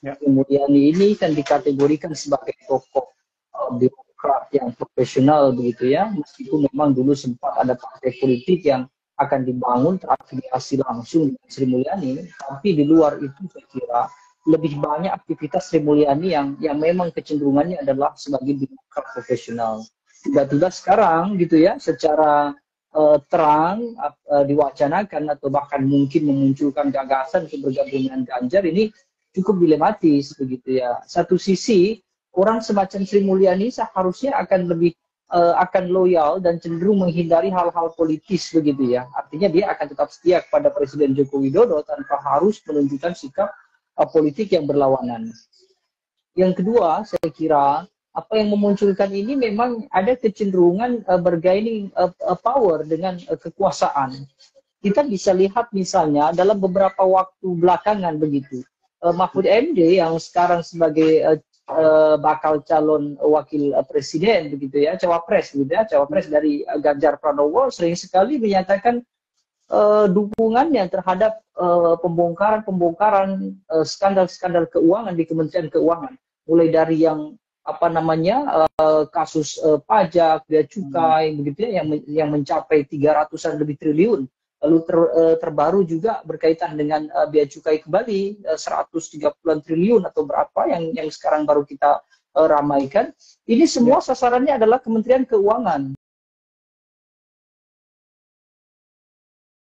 Ya. Sri Mulyani ini kan dikategorikan sebagai tokoh birokrat yang profesional begitu ya, meskipun memang dulu sempat ada partai politik yang akan dibangun terafiliasi langsung dengan Sri Mulyani, tapi di luar itu saya kira lebih banyak aktivitas Sri Mulyani yang memang kecenderungannya adalah sebagai birokrat profesional. Tiba-tiba sekarang gitu ya, secara terang diwacanakan atau bahkan mungkin memunculkan gagasan untuk bergabung dengan Ganjar, ini cukup dilematis begitu ya. Satu sisi orang semacam Sri Mulyani seharusnya akan lebih akan loyal dan cenderung menghindari hal-hal politis begitu ya. Artinya dia akan tetap setia kepada Presiden Joko Widodo tanpa harus menunjukkan sikap politik yang berlawanan. Yang kedua, saya kira apa yang memunculkan ini memang ada kecenderungan bergaining power dengan kekuasaan. Kita bisa lihat misalnya dalam beberapa waktu belakangan begitu, Mahfud MD yang sekarang sebagai bakal calon wakil presiden begitu ya, cawapres gitu ya, cawapres dari Ganjar Pranowo sering sekali menyatakan dukungannya terhadap pembongkaran skandal-skandal keuangan di Kementerian Keuangan, mulai dari yang apa namanya kasus pajak, bea cukai begitu ya, yang mencapai 300-an lebih triliun. Lalu terbaru juga berkaitan dengan bea cukai kembali 130-an triliun atau berapa yang sekarang baru kita ramaikan. Ini semua sasarannya adalah Kementerian Keuangan.